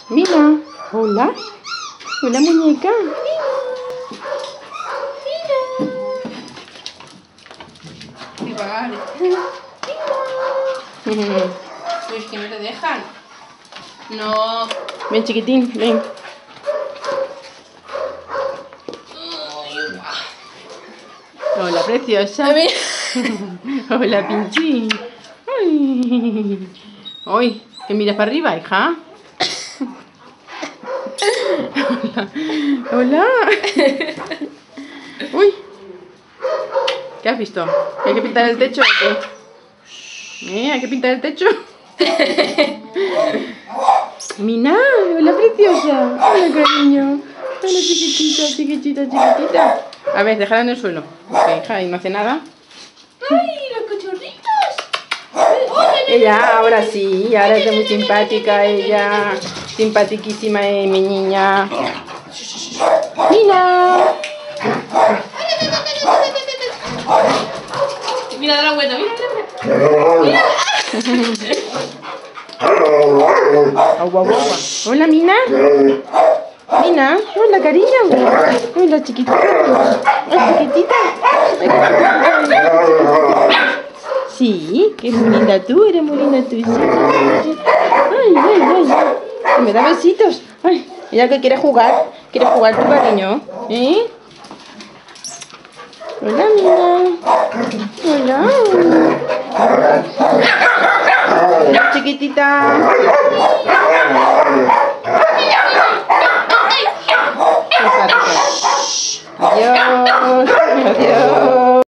Mira. Hola. Hola, muñeca. Mira. Pues que no te dejan. No. Ven, chiquitín, ven. Hola, preciosa. Hola, pinchín. Ay. Ay, ¿que miras para arriba, hija? Hola. Hola. Uy. ¿Qué has visto? ¿Hay que pintar el techo o qué? ¿Hay que pintar el techo? Mina, hola preciosa. Hola, cariño. Hola, chiquitita, chiquitita, chiquitita. A ver, déjala en el suelo. Ok, hija, y no hace nada. ¡Ay, los cachorritos! Ella, ahora sí, ahora es muy simpática ella. Simpatiquísima mi niña. Mina. Mira, da la vuelta, mira. Hola, Mina. Mina, hola, cariño. Hola, chiquitita. Hola, chiquitita. Sí, que eres muy linda tú, eres muy linda tú. Sí. Ay, ay, ay. Me da besitos. Ay, ella que quiere jugar tu cariño. ¿Eh? Hola, Mina. Hola. Hola, chiquitita. Adiós. Adiós.